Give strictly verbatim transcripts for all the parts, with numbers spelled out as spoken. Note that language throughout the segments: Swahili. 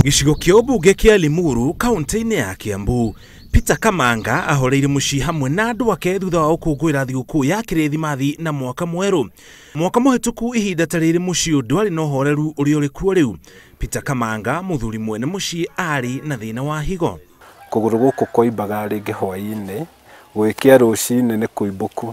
Gicigo kia ubunge kia Limuru kaunti-ini ya Kiambu, Peter Kamanga ahoreire mucii hamwe na andu ake thutha wa gukungwira thigũkũ ya kirithimathi na mwaka mweru. Mwaka muhituku ihinda ta riri mucii ndwari na uhoreru uri uri kuo riu. Peter Kamanga muthuri mwene mucii ari na thina wa higo. Kuguru guku koimbaga ringi hwaini, gwikia rucini ni kuimbuku.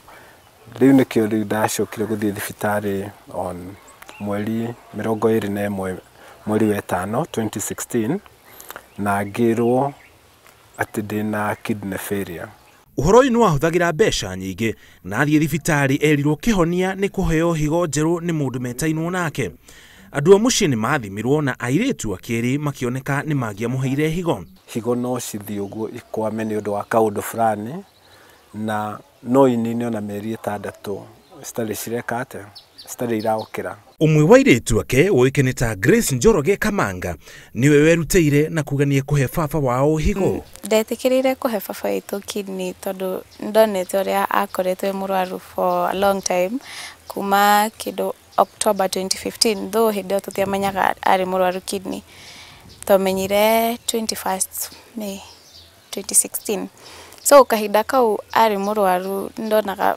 Riu nikio riu ndacokire guthie thibitari on mweri mirongo iri na imwe mweri wa gatano twenty sixteen na ngirwo ati ndina kidney failure. Uhoro uyu niwahuthagira mbeca nyingi na athie thibitari erirwo kihonia ni kuheo higo njeru ni mundu metainwo nake. Andu a mucii ni mathimirwo na airitu akiri makioneka ni mangiamuheire higo. Higo no cithi uguo ikwame ni undu wa kaundu fulani na no inini ona mieri itandatu stari cireka ate stari iraukira. Umwe wa airitu ake uikene ta Grace Njoroge Kamanga niwe werutĩire na kuganie kuhe baba wao higo. Ndetikirire kuhe baba witũ kidney tondu ndonete uria akoretwo e murwaru for a long time kuma kido October twenty fifteen, though hindi tutiamenyaga ari murwaru kidney. Twamenyire twenty-first May twenty sixteen. So kahinda kau ari murwaru ndonaga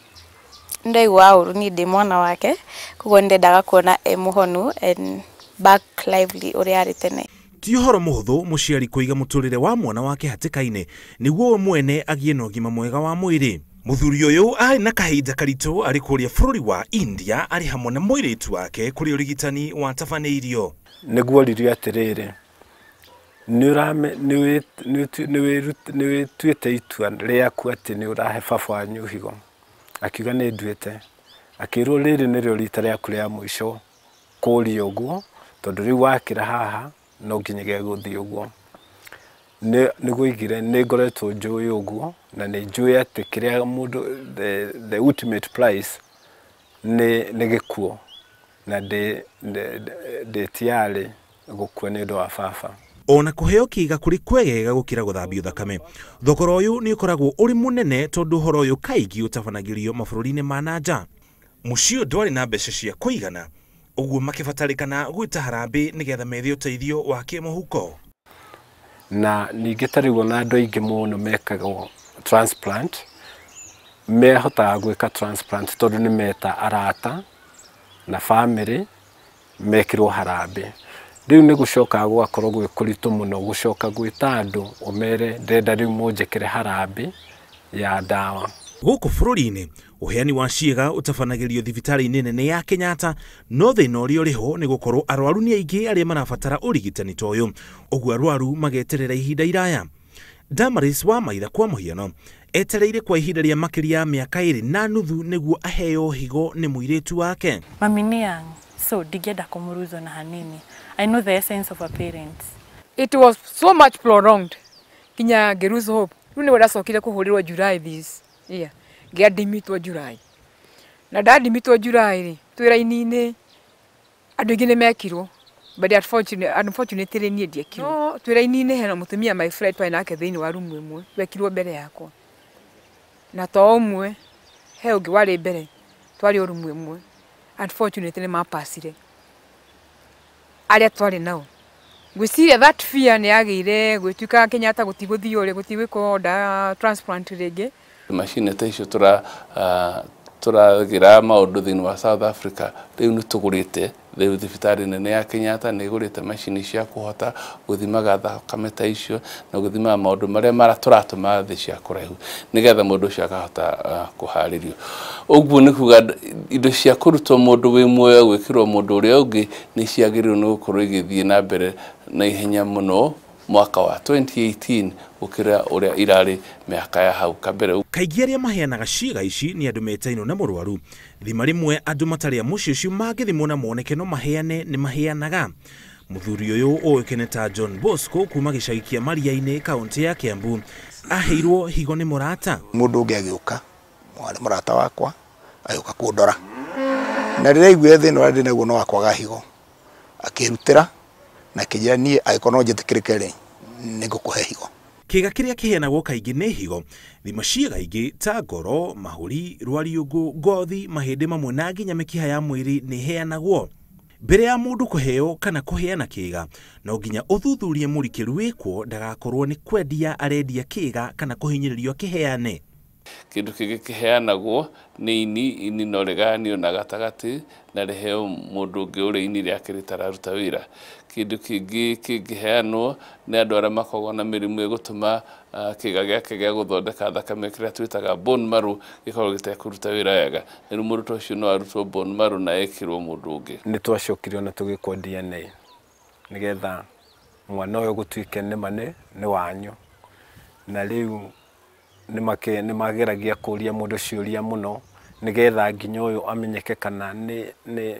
ndaigua uru ni ndi mwana wake, kugo ndendaga kuona e muhonu and back lively uri ari tene. Ti uhoro muhuthu muciari kuiga muturire wa mwana wake hatikaine niguo mwene agie na ũgima mwega wa mwiri. Muthuri uyu ari na kahinda karitu ari kuria bururi wa India ari hamwe na mwiritu wake kuri urigitani wa tabanĩirio. Niguo ririo atiriri ni urame ni ni ni tuite itua riaku ati ni urahe baba wanyu higo. Akiuga ni nduite akirwo riri nirio rita riaku ria mwisho kuri uguo tondu riu wakira haha no nginyege guthii uguo. Ni niguigire ni ngoretwo njui uguo na ni njui ati kiria mundu the the ultimate price ni ni gikuo na de de tiari gukua ni ndo wa baba. Ona kuheo ciiga kuri kwegega gukira guthambio thakame. Thogora uyu ni ukoragwo uri munene tondu horo uyu kaigi utabanagirio mabũrũri-inĩ ma nanja. Mucii ndwari na mbeca cia kuigana, uguo makibatarikana gwita harambe nigetha methe uteithio wa kimuhuko. Na ningi tarigwo na andu aingi muno mekaga transplant, mehotaga gwika transplant tondu ni meta arata na family mekirwo harambe. Riu ni gucoka gwakorwo gwi kuritu muno gucoka gwita andu umere ndenda riu munjekere harambe ya dawa. Guku bũrũri-inĩ uheani wa ciiga utabanagirio thibitari-inĩ nene ya Kenyatta, no thina uria uriho ni gukorwo arwaru ni aingi aria marabatara urigitani ta uyu, uguo arwaru mageterera ihinda iraya. Damaris wa maitha kwa muhiano etereire kwa ihinda ria makiria ya miaka iri na nuthu niguo aheo higo ni muiritu wake. Mami ni young, so digenda kumuruzo na hanini. I know the essence of a parent. It was so much prolonged. Kinya geruzo hope. Rune wadacokire kuhurirwo July this year. Giadimitwo July. Na dadimitwo July ri twira-ini andu ingi ni mekirwo. But unfortunately, unfortunately nie ndiekirwo. No, twira-ini hena mutumia my friend twa nake thiini wa rumu imwe wekirwo mbere yakwa. Na to umwe he ungi wari mbere twari rumu imwe. Unfortunately mapasire. Aria twari nao. Gwiciria that fear ni agire gwituika Kenyatta gutiguthio uri gutigwiko da transplant ringi. Machine ta icio tura turagira maundu thiini wa South Africa riu ni tugurite riu thibitari nene ya Kenyatta ni igurite machine cia kuhota guthimaga thakame ta icio na guthima maundu maria mara turatuma thi cia kuraihu nigetha mundu ucio akahota kuharirio. Uguo ni kuga indo cia kurutwo mundu wi muoyo gwikirwo mundu uria ungi ni ciagirwo no gukorwo igithie na mbere na ihenya muno mwaka wa twenty eighteen ukira uria irari miaka ya hau kabere. Kaigi aria maheanaga ciiga ici ni andu metaino na murwaru. Thima rimwe andu mataria mucii ucio magithimwo na moneke no maheane ni maheanaga. Muthuri uyu uikene ta John Bosco kuma gicagi kia Maria-ini kaunti ya Kiambu aheirwo higo ni murata. Mundu ungi agiuka mwana murata wakwa ayuka kundora na rira igwe thina uri naguo no akwaga higo akirutira na kijia nie aikono njitikirikere nigukuhe higo. Kiiga kiria kiheanagwo kaingi ni higo. Thima ciiga ingi ta ngoro, mahuri, rwariũngũ, ngothi, mahĩndĩ mamwe na nginya mĩkiha ya mwĩrĩ ni heanagwo. Mbere ya mundu kuheo kana kuheana ciiga no nginya uthuthurie murikiru wikwo ndagakorwo ni kwendia arendia ciiga kana kuhinyiririo kiheane. Kindu kigi kiheanagwo ni ini ini no reganio na gatagati na reheo mundu ungi uri ini riake ritararuta wira. Kindu kingi kingiheanwo ni andu aria makoragwo na mirimu igutuma kiiga giake gia guthondeka thakame kiria twitaga bone marrow gikorwo gitekuruta wira wega. Riu mundu ta ucio no arutwo bone marrow na ekirwo mundu ungi. Ni twacokirio na tugikwo D N A nigetha mwana uyu gutuike ni mane ni wanyu na riu ni make ni mageragia kuria mundu ciuria muno nigetha nginya uyu amenyeke kana ni ni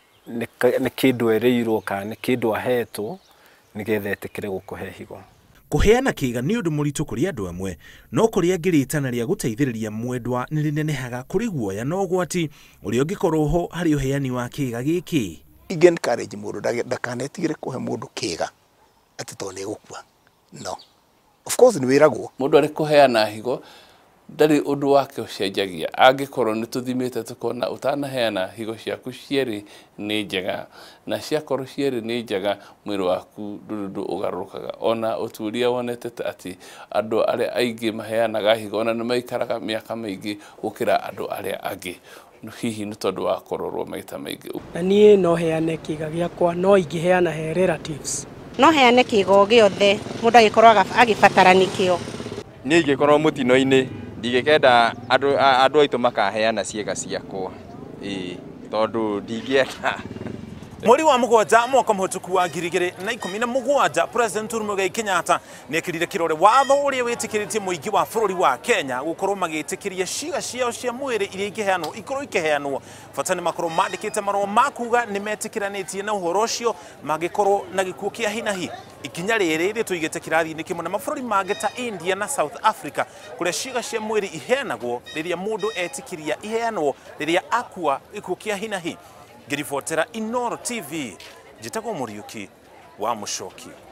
ni kindu ereirwo kana ni kindu ahetwo nigetha etikire gukuhe higo. Kuheana ciiga ni undu muritu kuri andu amwe no kuri angiritana ria guteithiriria mwendwa ni rinenehaga kuri guoya no gwati uri ungikorwo ho hari uheani wa ciiga giki. Inge encourage mundu ndakanetigire kuhe mundu ciiga ati to ni gukua. No. Of course ni wiragwo. Mundu ari kuheana higo ndari undu wake ucenjagia. Angikorwo ni tuthimite tukona utanaheana higo ciaku cieri ni njega na ciakorwo cieri ni njega mwiri waku ndundu ugarukaga. Ona uturia wonete ati andu aria aingi maheanaga higo ona ni maikaraga miaka maingi gukira andu aria angi. Hihi ni tondu wa kororwo maita maingi. Na nie no heane ciiga giakwa no ingiheana he relatives. No heane kiigo giothe mundu agikorwo agibatara nikio. Ni ingikorwo mutino-ini ndigikenda andu andu aitu makaheana ciiga ciakwa. Ii tondu ndingienda. Mweri wa mugwanja mwaka muhituku wa ngiri igiri na ikumi na mugwanja President Uhuru Muigai Kenyatta niekirire kirore watho uria witikiritie muingi wa bururi wa Kenya gukorwo magitikiria ciiga ciao cia mwiri iria ingiheanwo ikorwo ikiheanwo bata ni makorwo mandikite marwa makuga ni metikiranitie na uhoro ucio magikorwo na gikuo kia hinahi. Ikinya riri ri tuigite kirathi-ini kimwe na mabururi mangi ta India na South Africa kuria ciiga cia mwiri iheanagwo riria mundu etikiria iheanwo riria akua gikuo kia hinahi. Ngiribotera Inoro T V, njitagwo Muriuki wa Mucoki.